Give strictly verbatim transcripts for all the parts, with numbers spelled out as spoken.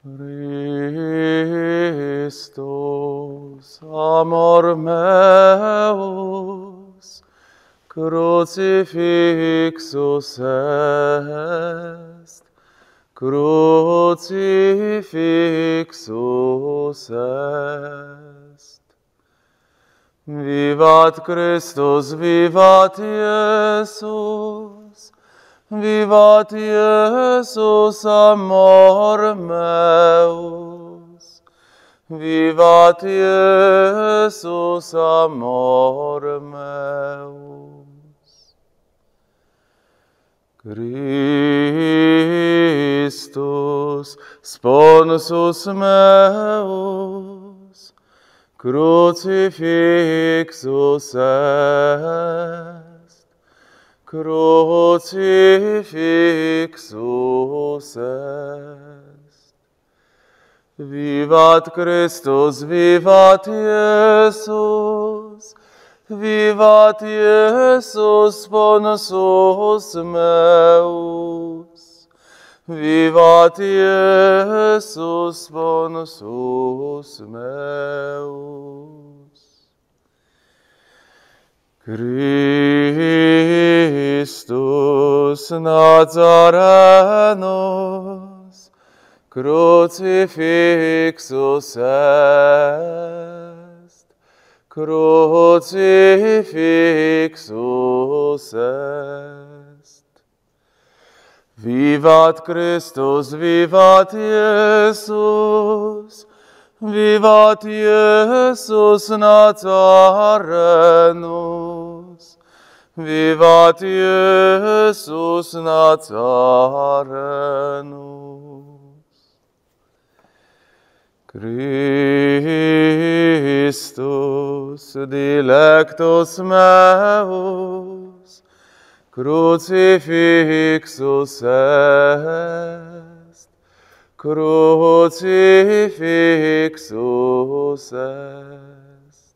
Christus, amor meus, crucifixus est, crucifixus est. Vivat Christus, vivat Iesus, vivat Iesus, amor meus, vivat Iesus, amor meus. Christus, sponsus meus, crucifixus est, crucifixus est. Vivat Christus, vivat Iesus, vivat Iesus, sponsus meus, vivat Iesus, sponsus meus. Christus Nazarenos, crucifixus est, crucifixus est. Vivat Christus, vivat Iesus, vivat Iesus Nazarenus, vivat Iesus Nazarenus. Christus, dilectus meus, crucifixus est, crucifixus est.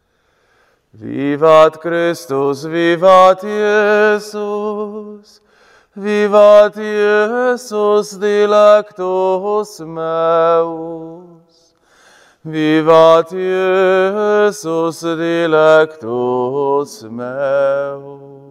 Vivat Christus, vivat Iesus, vivat Iesus, dilectus meus, vivat Iesus, dilectus meus.